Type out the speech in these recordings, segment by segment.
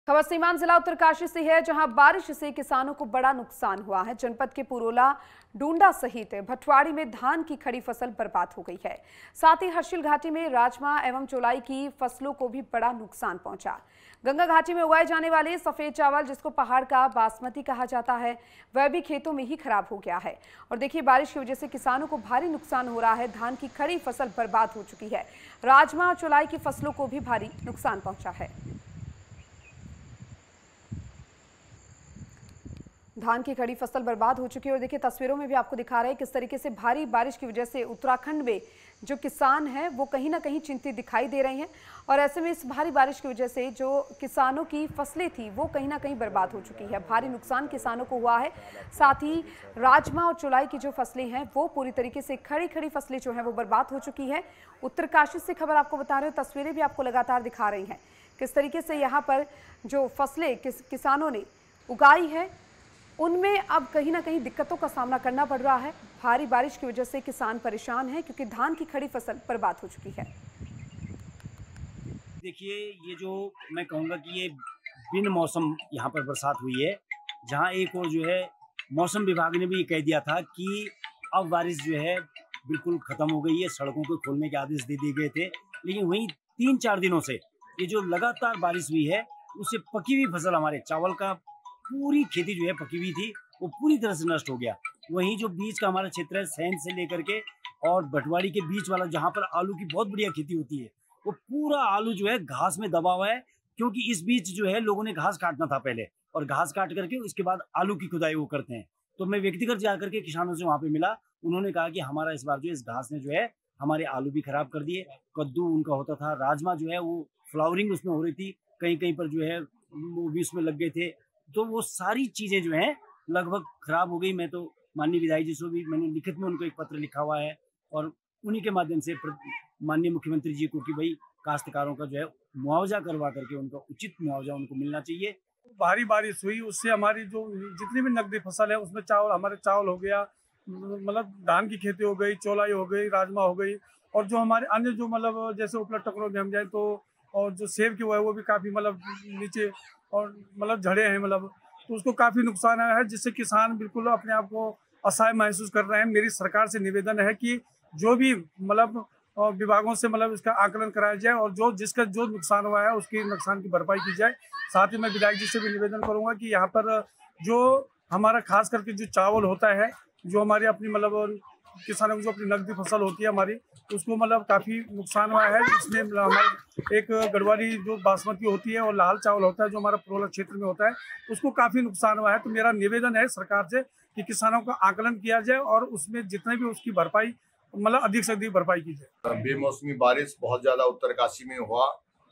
खबर सीमांत जिला उत्तरकाशी से है, जहां बारिश से किसानों को बड़ा नुकसान हुआ है। जनपद के पुरोला, डूंडा सहित भटवाड़ी में धान की खड़ी फसल बर्बाद हो गई है। साथ ही हर्षिल घाटी में राजमा एवं चौलाई की फसलों को भी बड़ा नुकसान पहुंचा। गंगा घाटी में उगाए जाने वाले सफेद चावल, जिसको पहाड़ का बासमती कहा जाता है, वह भी खेतों में ही खराब हो गया है। और देखिए, बारिश की वजह से किसानों को भारी नुकसान हो रहा है। धान की खड़ी फसल बर्बाद हो चुकी है। राजमा और चौलाई की फसलों को भी भारी नुकसान पहुंचा है। धान की खड़ी फसल बर्बाद हो चुकी है। और देखिए, तस्वीरों में भी आपको दिखा रहे हैं किस तरीके से भारी बारिश की वजह से उत्तराखंड में जो किसान हैं वो कहीं ना कहीं चिंतित दिखाई दे रहे हैं। और ऐसे में इस भारी बारिश की वजह से जो किसानों की फसलें थी वो कहीं ना कहीं बर्बाद हो चुकी है। भारी नुकसान किसानों को हुआ है। साथ ही राजमा और चौलाई की जो फसलें हैं वो पूरी तरीके से खड़ी फसलें जो हैं वो बर्बाद हो चुकी है। उत्तरकाशी से खबर आपको बता रहे हो, तस्वीरें भी आपको लगातार दिखा रही हैं किस तरीके से यहाँ पर जो फसलें किसानों ने उगाई है उनमें अब कहीं ना कहीं दिक्कतों का सामना करना पड़ रहा है। भारी बारिश की वजह से किसान परेशान हैं क्योंकि धान की खड़ी फसल बर्बाद हो चुकी है। देखिए, ये जो मैं कहूँगा कि ये बिन मौसम यहाँ पर बरसात हुई है, जहाँ एक और जो है मौसम विभाग ने भी ये कह दिया था कि अब बारिश जो है बिल्कुल खत्म हो गई है, सड़कों को खोलने के आदेश दे दिए गए थे। लेकिन वहीं 3-4 दिनों से ये जो लगातार बारिश हुई है, उससे पकी हुई फसल, हमारे चावल का पूरी खेती जो है पकी हुई थी, वो पूरी तरह से नष्ट हो गया। वहीं जो बीच का हमारा क्षेत्र है, सैंध से लेकर के और भटवाड़ी के बीच वाला, जहाँ पर आलू की बहुत बढ़िया खेती होती है, वो पूरा आलू जो है घास में दबा हुआ है। क्योंकि इस बीच जो है लोगों ने घास काटना था पहले, और घास काट करके उसके बाद आलू की खुदाई वो करते हैं। तो मैं व्यक्तिगत जाकर के किसानों से वहाँ पे मिला, उन्होंने कहा कि हमारा इस बार जो इस घास ने जो है हमारे आलू भी खराब कर दिए। कद्दू उनका होता था, राजमा जो है वो फ्लावरिंग उसमें हो रही थी, कहीं कहीं पर जो है वो भी उसमें लग गए थे। तो वो सारी चीजें जो हैं लगभग खराब हो गई। मैं तो माननीय विधायक जी से भी मैंने लिखित में उनको एक पत्र लिखा हुआ है, और उन्हीं के माध्यम से माननीय मुख्यमंत्री जी को कि भाई काश्तकारों का जो है मुआवजा करवा करके उनका उचित मुआवजा उनको मिलना चाहिए। भारी बारिश हुई, उससे हमारी जो जितनी भी नकदी फसल है उसमें चावल, हमारे चावल हो गया, मतलब धान की खेती हो गई, चौलाई हो गई, राजमा हो गई, और जो हमारे अन्य जो मतलब जैसे उपलब्ध टकरों में हम जाए तो, और जो सेब की हुआ है वो भी काफ़ी मतलब नीचे और मतलब झड़े हैं, मतलब तो उसको काफ़ी नुकसान आया है, जिससे किसान बिल्कुल अपने आप को असहाय महसूस कर रहे हैं। मेरी सरकार से निवेदन है कि जो भी मतलब विभागों से मतलब इसका आकलन कराया जाए, और जिसका जो नुकसान हुआ है उसकी नुकसान की भरपाई की जाए। साथ ही मैं विधायक जी से भी निवेदन करूंगा कि यहाँ पर जो हमारा खास करके जो चावल होता है, जो हमारी अपनी मतलब किसानों की जो अपनी नकदी फसल होती है हमारी, उसको मतलब काफ़ी नुकसान हुआ है। इसमें हमारे एक गढ़वाली जो बासमती होती है और लाल चावल होता है जो हमारा पुरोला क्षेत्र में होता है, उसको काफ़ी नुकसान हुआ है। तो मेरा निवेदन है सरकार से कि किसानों का आकलन किया जाए और उसमें जितने भी उसकी भरपाई मतलब अधिक से अधिक भरपाई की जाए। बेमौसमी बारिश बहुत ज्यादा उत्तरकाशी में हुआ,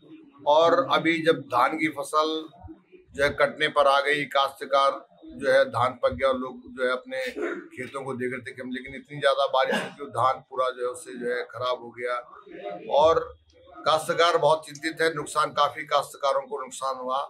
और अभी जब धान की फसल जो है कटने पर आ गई, काश्तकार जो है धान पक गया और लोग जो है अपने खेतों को देख रहे थे कि लेकिन इतनी ज्यादा बारिश हुई कि धान पूरा जो है उससे जो है खराब हो गया, और काश्तकार बहुत चिंतित है। नुकसान काफी काश्तकारों को नुकसान हुआ।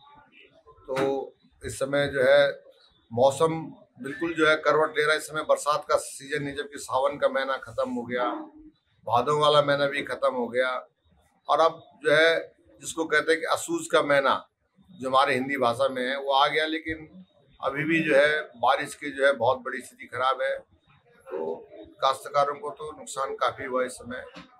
तो इस समय जो है मौसम बिल्कुल जो है करवट ले रहा है। इस समय बरसात का सीजन है, जबकि सावन का महीना खत्म हो गया, भादों वाला महीना भी खत्म हो गया, और अब जो है जिसको कहते हैं कि असूज का महीना जो हमारे हिंदी भाषा में है वो आ गया। लेकिन अभी भी जो है बारिश की जो है बहुत बड़ी स्थिति खराब है। तो काश्तकारों को तो नुकसान काफी हुआ इस समय।